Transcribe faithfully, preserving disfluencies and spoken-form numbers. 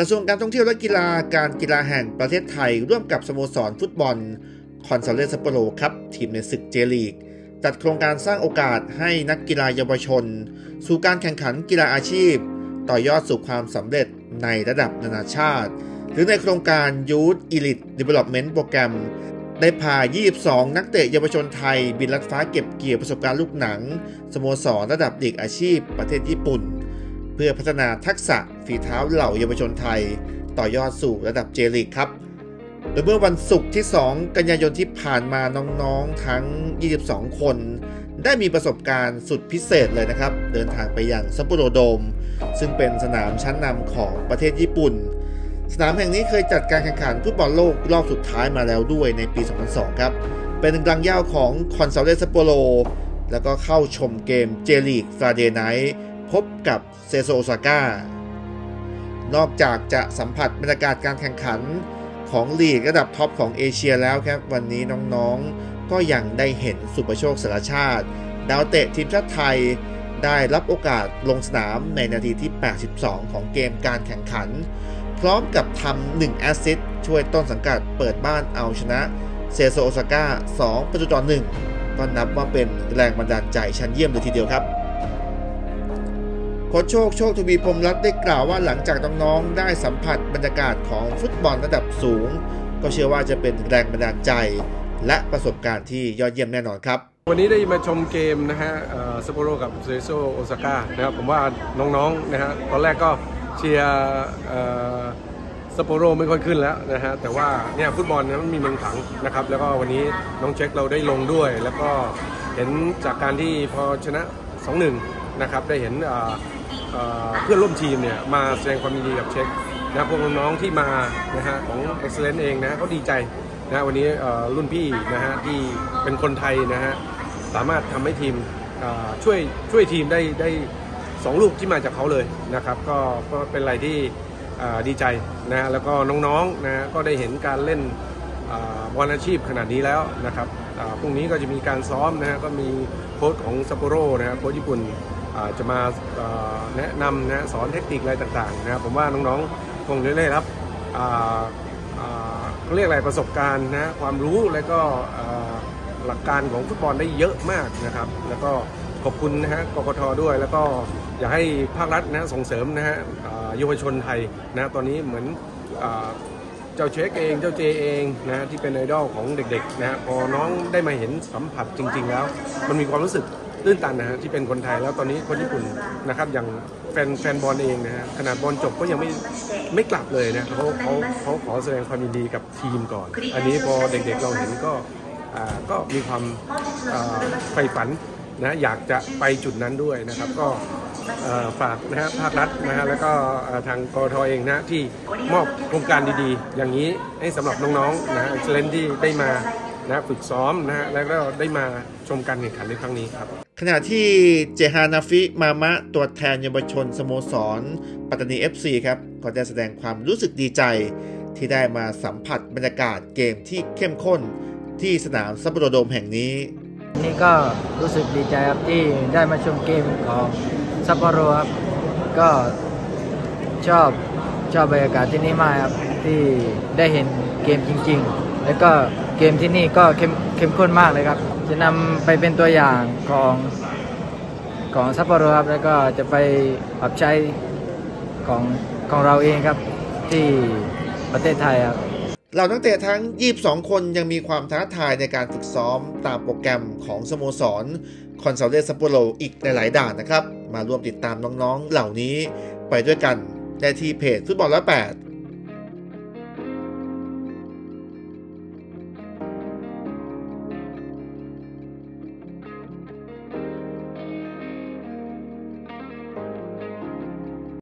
ระทรวงการท่องเที่ยวและกีฬาการกีฬาแห่งประเทศไทยร่วมกับสโมสรฟุตบอลคอนซาเลซัปโปโรครับทีมในศึกเจลีกจัดโครงการสร้างโอกาสให้นักกีฬาเยาวชนสู่การแข่งขันกีฬาอาชีพต่อยอดสู่ความสำเร็จในระดับนานาชาติหรือในโครงการ Youth Elite Development Program ได้พายี่สิบสองนักเตะเยาวชนไทยบินลัดฟ้าเก็บเกี่ยวประสบการณ์ลูกหนังสโมสรระดับลีกอาชีพประเทศญี่ปุ่นเพื่อพัฒนาทักษะฝีเท้าเหล่าเยาวชนไทยต่อยอดสู่ระดับเจลีกครับโดยเมื่อวันศุกร์ที่สองกันยายนที่ผ่านมาน้องๆทั้งยี่สิบสองคนได้มีประสบการณ์สุดพิเศษเลยนะครับเดินทางไปยังซัปโปโรโดมซึ่งเป็นสนามชั้นนำของประเทศญี่ปุ่นสนามแห่งนี้เคยจัดการแข่งขันฟุตบอลโลกรอบสุดท้ายมาแล้วด้วยในปี สองพันสอง ครับเป็นรังย่าของคอนซาเลซัปโปโรแล้วก็เข้าชมเกมเจลีกฟราเดย์ไนท์พบกับเซโซโอซาก้านอกจากจะสัมผัสบรรยากาศการแข่งขันของลีกระดับท็อปของเอเชียแล้วครับวันนี้น้องๆก็ยังได้เห็นสุภโชคสารชาติดาวเตะทีมชาติไทยได้รับโอกาสลงสนามในนาทีที่แปดสิบสองของเกมการแข่งขันพร้อมกับทำหนึ่งแอสซิสต์ช่วยต้นสังกัดเปิดบ้านเอาชนะเซโซโอซาก้าสองประตูต่อหนึ่งก็นับว่าเป็นแรงบันดาลใจชั้นเยี่ยมเลยทีเดียวครับโค้ชโชคโชคทวีพรหมรัตน์ได้กล่าวว่าหลังจากน้องๆได้สัมผัสบรรยากาศของฟุตบอลระดับสูงก็เชื่อว่าจะเป็นแรงบันดาลใจและประสบการณ์ที่ยอดเยี่ยมแน่นอนครับวันนี้ได้มาชมเกมนะฮะซัปโปโรกับเซโซโอซาก้านะครับผมว่าน้องๆนะฮะตอนแรกก็เชียร์ซัปโปโรไม่ค่อยขึ้นแล้วนะฮะแต่ว่าเนี่ยฟุตบอลเนี่ยมันมีเมืองถังนะครับแล้วก็วันนี้น้องเช็คเราได้ลงด้วยแล้วก็เห็นจากการที่พอชนะ สองหนึ่ง นะครับได้เห็นเพื่อนร่วมทีมเนี่ยมาแสดงความยินดีกับเช็คนะพวกน้องๆที่มานะฮะของ Excellence เองนะเขาดีใจนะวันนี้รุ่นพี่นะฮะที่เป็นคนไทยนะฮะสามารถทำให้ทีมช่วยช่วยทีมได้ได้สองลูกที่มาจากเขาเลยนะครับก็ก็เป็นอะไรที่ดีใจนะแล้วก็น้องๆนะก็ได้เห็นการเล่นบอลอาชีพขนาดนี้แล้วนะครับพรุ่งนี้ก็จะมีการซ้อมนะฮะก็มีโค้ชของซัปโปโรนะฮะโค้ชญี่ปุ่นจะมาแนะนำนะสอนเทคนิคอะไรต่างๆนะครับผมว่าน้องๆคงได้รับเขาเรียกอะไรประสบการณ์นะความรู้และก็หลักการของฟุตบอลได้เยอะมากนะครับแล้วก็ขอบคุณนะฮะกกท.ด้วยแล้วก็อยากให้ภาครัฐนะส่งเสริมนะฮะเยาวชนไทยนะตอนนี้เหมือนเจ้าเช็คเองเจ้าเจเองนะที่เป็นไอดอลของเด็กๆนะพอน้องได้มาเห็นสัมผัสจริงๆแล้วมันมีความรู้สึกตื้นตันนะฮะที่เป็นคนไทยแล้วตอนนี้คนญี่ปุ่นนะครับอย่างแฟนแฟนบอลเองนะฮะขนาดบอลจบก็ยังไม่ไม่กลับเลยนะเขาเขาเขาขอแสดงความยินดีกับทีมก่อนอันนี้พอเด็กๆเราเห็นก็อ่าก็มีความใฝ่ฝันนะอยากจะไปจุดนั้นด้วยนะครับก็ฝากนะฮะภาครัฐนะฮะแล้วก็ทางกท.เองนะที่มอบโครงการดีๆอย่างนี้ให้สำหรับน้องๆนะฮะเอ็กซ์เลนที่ได้มานะฝึกซ้อมนะฮะแล้วก็ได้มาชมการแข่งขันในครั้งนี้ครับขณะที่เจฮานาฟิมามะตัวแทนเยาวชนสโมสรปัตตานี เอฟ ซี ครับก็ได้แสดงความรู้สึกดีใจที่ได้มาสัมผัสบรรยากาศเกมที่เข้มข้นที่สนามซัปโปโรโดมแห่งนี้นี่ก็รู้สึกดีใจครับที่ได้มาชมเกมของซัปโปโรครับก็ชอบชอบบรรยากาศที่นี่มากครับที่ได้เห็นเกมจริงๆแล้วก็เกมที่นี่ก็เข้มเข้มข้นมากเลยครับจะนำไปเป็นตัวอย่างของของซัปโปโรครับแล้วก็จะไปปรับใช้ของของเราเองครับที่ประเทศไทยครับเหล่านักเตะทั้งยี่สิบสองคนยังมีความท้าทายในการฝึกซ้อมตามโปรแกรมของสโมสรคอนซาเลซัปโปโรอีกหลายๆด่านนะครับมาร่วมติดตามน้องๆเหล่านี้ไปด้วยกันได้ที่เพจฟุตบอลร้อยแปด